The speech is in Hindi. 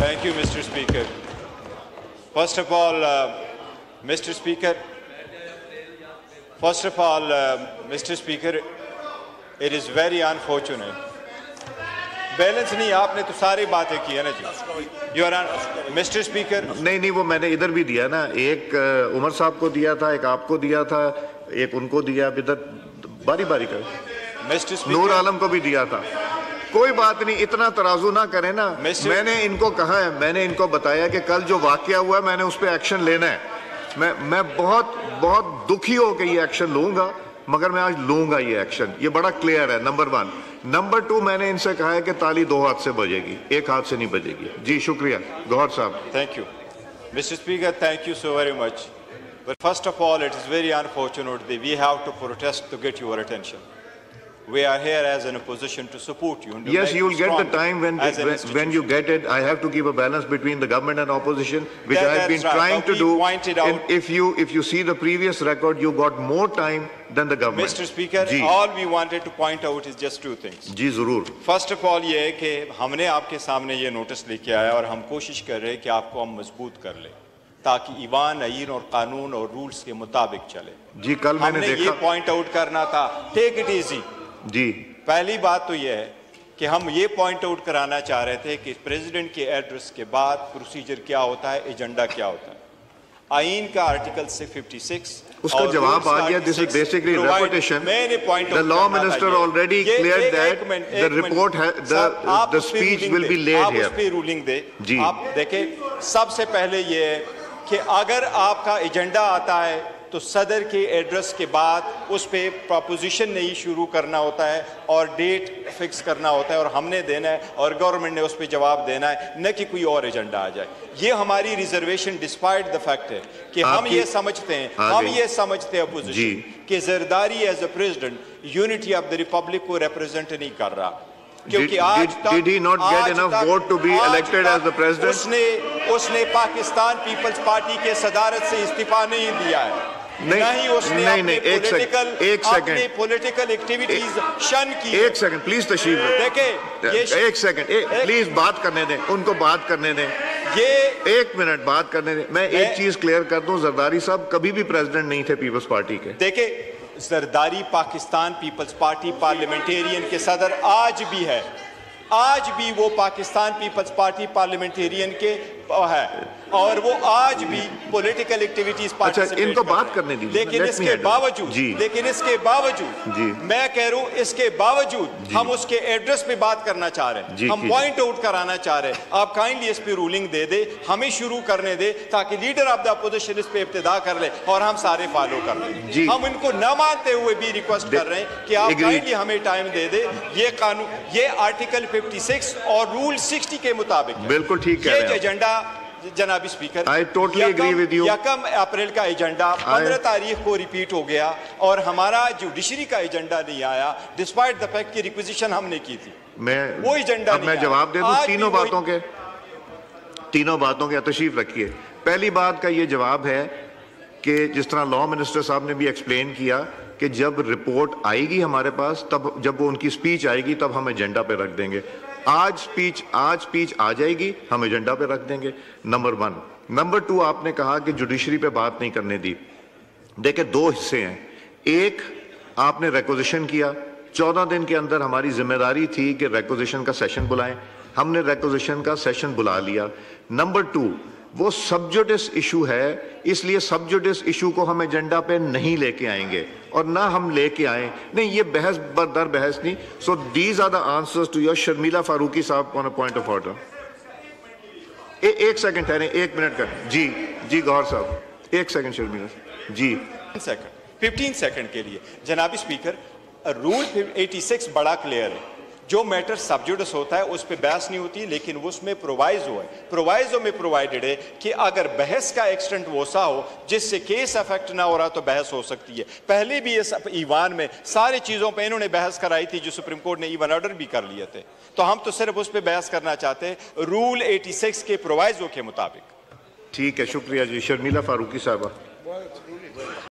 Thank you, Mr. Speaker. First of all, Mr. Speaker, it is very unfortunate. Balance नहीं, आपने तो सारी बातें की है ना जी। Your Honor, Mr. Speaker. नहीं, वो मैंने इधर भी दिया ना, एक उमर साहब को दिया था, एक आपको दिया था, एक उनको दिया, इधर बारी बारी कर। Mr. Speaker. नूर आलम को भी दिया था। कोई बात नहीं, इतना तराजू ना करें ना। मैंने इनको कहा है, मैंने इनको बताया कि कल जो वाकया हुआ है मैंने उस पर एक्शन लेना है। मैं बहुत दुखी हो के ये एक्शन लूंगा, मगर मैं आज लूंगा ये एक्शन। ये बड़ा क्लियर है, नंबर 1। नंबर 2, मैंने इनसे कहा है कि ताली 2 हाथ से बजेगी, 1 हाथ से नहीं बजेगी। जी शुक्रिया गौहर साहब। Thank you, Mr. Speaker. Thank you so very much. But first of all, it is very unfortunate that we have to protest to get your attention. We are here as an opposition to support you. Yes, you will get the time when you get it. I have to give a balance between the government and opposition, which I have been trying to do. And if you see the previous record, you got more time than the government. Mr. Speaker, all we wanted to point out is just 2 things. जी जरूर। First of all, ये है कि हमने आपके सामने ये नोटिस लेके आया और हम कोशिश कर रहे हैं कि आपको हम मजबूत कर लें, ताकि ईवान, आईन और कानून और रूल्स के मुताबिक चले। जी कल मैंने देखा, ये पॉइंट आउट करना था। टेक इट इजी जी। पहली बात तो यह है कि हम ये पॉइंट आउट कराना चाह रहे थे कि प्रेसिडेंट के एड्रेस के बाद प्रोसीजर क्या होता है, एजेंडा क्या होता है। आईन का आर्टिकल 56 उसका जवाब आ गया। This is basically reputation. The law minister already cleared that the report the speech will be laid here. आप उस पे रूलिंग दे जी। आप देखें, सबसे पहले ये है कि अगर आपका एजेंडा आता है तो सदर के एड्रेस के बाद उस पे प्रपोजिशन नहीं शुरू करना होता है और डेट फिक्स करना होता है और हमने देना है और गवर्नमेंट ने उस पे जवाब देना है, न कि कोई और एजेंडा आ जाए। ये हमारी रिजर्वेशन डिस्पाइट द फैक्ट है कि हम ये समझते हैं अपोजिशन कि Zardari as a president unity of the republic को रिप्रेजेंट नहीं कर रहा, क्योंकि did he not get enough vote to be elected as the president? उसने पाकिस्तान पीपल्स पार्टी के सदारत से इस्तीफा नहीं दिया है। नहीं उसने एक सेकंड पॉलिटिकल एक्टिविटीज शन की। एक सेकंड प्लीज तशरीफ देखे, एक सेकंड प्लीज बात करने दें, उनको बात करने दें। ये 1 मिनट बात करने दें। मैं एक चीज क्लियर कर दूं, जरदारी साहब कभी भी प्रेसिडेंट नहीं थे पीपल्स पार्टी के। देखे, जरदारी पाकिस्तान पीपल्स पार्टी पार्लियामेंटेरियन के सदर आज भी है, आज भी वो पाकिस्तान पीपल्स पार्टी पार्लियामेंटेरियन के है और वो आज भी पॉलिटिकल एक्टिविटीज पार्टिसिपेट। अच्छा, इनको बात करने दीजिए। लेकिन इसके बावजूद मैं कह रहा हूं, इसके बावजूद हम उसके एड्रेस पे बात करना चाह रहे हैं, हम पॉइंट आउट कराना चाह रहे हैं। आप काइंडली इस पे रूलिंग दे दे, हमें शुरू करने दे, ताकि लीडर ऑफ द अपोजिशन इस पे इब्तिदा कर ले और हम सारे फॉलो कर लें। हम इनको न मानते हुए भी रिक्वेस्ट कर रहे हैं कि आप काइंडली हमें टाइम दे दे। ये कानून, ये आर्टिकल 56 और रूल 60 के मुताबिक बिल्कुल ठीक है। ये एजेंडा जनाबी speaker, I totally agree with you. 1 अप्रैल का एजेंडा 15 तारीख को रिपीट हो गया और हमारा जुडिशरी का एजेंडा नहीं आया, डिस्पाइट द फैक्ट की रिक्वेजिशन हमने की थी। वो एजेंडा नहीं आया। जवाब दे दूं तीनों बातों के तशरीफ रखिए। पहली बात का ये जवाब है कि जिस तरह लॉ मिनिस्टर साहब ने भी एक्सप्लेन किया कि जब रिपोर्ट आएगी हमारे पास, तब जब वो उनकी स्पीच आएगी तब हम एजेंडा पे रख देंगे। आज स्पीच आ जाएगी, हम एजेंडा पे रख देंगे। नंबर 1। नंबर 2, आपने कहा कि जुडिशरी पे बात नहीं करने दी। देखिए, 2 हिस्से हैं। एक, आपने रिक्वेजिशन किया, 14 दिन के अंदर हमारी जिम्मेदारी थी कि रिक्वेजिशन का सेशन बुलाएं, हमने रिक्वेजिशन का सेशन बुला लिया। नंबर 2, वो सबजुडिस इशू है, इसलिए सबजुडिस इशू को हम एजेंडा पे नहीं लेके आएंगे और ना हम लेके आए। नहीं, ये बहस दर बहस नहीं। So these are the answers to your. Sharmila Farooqui साहब on a point of order. एक सेकंड ठहरे, 1 मिनट का। जी गौहर साहब, 1 सेकंड शर्मिला जी। 15 सेकंड के लिए जनाबी स्पीकर, रूल 86 बड़ा क्लियर है। जो मैटर सबजुडिस होता है उस पर बहस नहीं होती, लेकिन उसमें प्रोवाइजो है। प्रोवाइजो में प्रोवाइडेड है कि अगर बहस का एक्सटेंट वोसा हो जिससे केस अफेक्ट ना हो रहा तो बहस हो सकती है। पहले भी इस ईवान में सारी चीज़ों पे इन्होंने बहस कराई थी, जो सुप्रीम कोर्ट ने ईवन ऑर्डर भी कर लिए थे। तो हम तो सिर्फ उस पर बहस करना चाहते हैं रूल 86 के प्रोवाइजो के मुताबिक। ठीक है, शुक्रिया जी। शर्मिला फारूकी साहबा।